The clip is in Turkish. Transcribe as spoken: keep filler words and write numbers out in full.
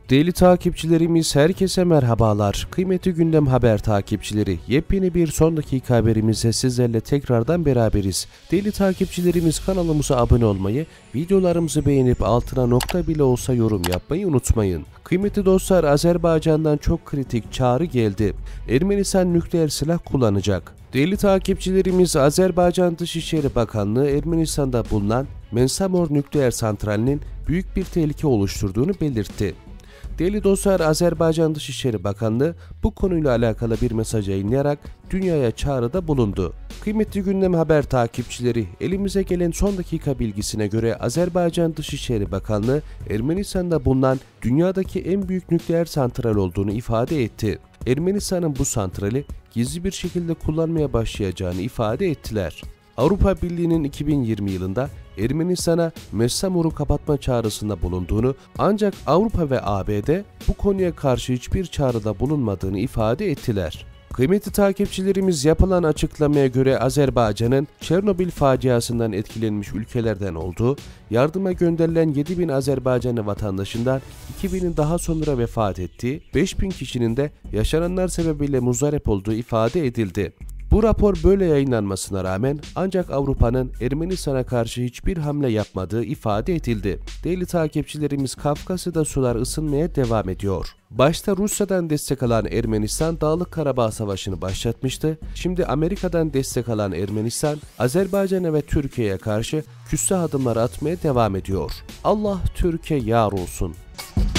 Değerli takipçilerimiz, herkese merhabalar. Kıymetli Gündem Haber takipçileri, yepyeni bir son dakika haberimizle sizlerle tekrardan beraberiz. Değerli takipçilerimiz, kanalımıza abone olmayı, videolarımızı beğenip altına nokta bile olsa yorum yapmayı unutmayın. Kıymetli dostlar, Azerbaycan'dan çok kritik çağrı geldi. Ermenistan nükleer silah kullanacak. Değerli takipçilerimiz, Azerbaycan Dışişleri Bakanlığı Ermenistan'da bulunan Mensamor nükleer santralinin büyük bir tehlike oluşturduğunu belirtti. Değerli dostlar, Azerbaycan Dışişleri Bakanlığı bu konuyla alakalı bir mesaj yayınlayarak dünyaya çağrıda bulundu. Kıymetli Gündem Haber takipçileri, elimize gelen son dakika bilgisine göre Azerbaycan Dışişleri Bakanlığı Ermenistan'da bulunan dünyadaki en büyük nükleer santral olduğunu ifade etti. Ermenistan'ın bu santrali gizli bir şekilde kullanmaya başlayacağını ifade ettiler. Avrupa Birliği'nin iki bin yirmi yılında Ermenistan'a Messamor'u kapatma çağrısında bulunduğunu, ancak Avrupa ve A B D bu konuya karşı hiçbir çağrıda bulunmadığını ifade ettiler. Kıymetli takipçilerimiz, yapılan açıklamaya göre Azerbaycan'ın Çernobil faciasından etkilenmiş ülkelerden olduğu, yardıma gönderilen yedi bin Azerbaycanlı vatandaşından iki binin daha sonra vefat ettiği, beş bin kişinin de yaşananlar sebebiyle muzdarip olduğu ifade edildi. Bu rapor böyle yayınlanmasına rağmen ancak Avrupa'nın Ermenistan'a karşı hiçbir hamle yapmadığı ifade edildi. Değerli takipçilerimiz, Kafkasya'da sular ısınmaya devam ediyor. Başta Rusya'dan destek alan Ermenistan Dağlık Karabağ Savaşı'nı başlatmıştı. Şimdi Amerika'dan destek alan Ermenistan, Azerbaycan'a ve Türkiye'ye karşı küstah adımlar atmaya devam ediyor. Allah Türkiye yar olsun.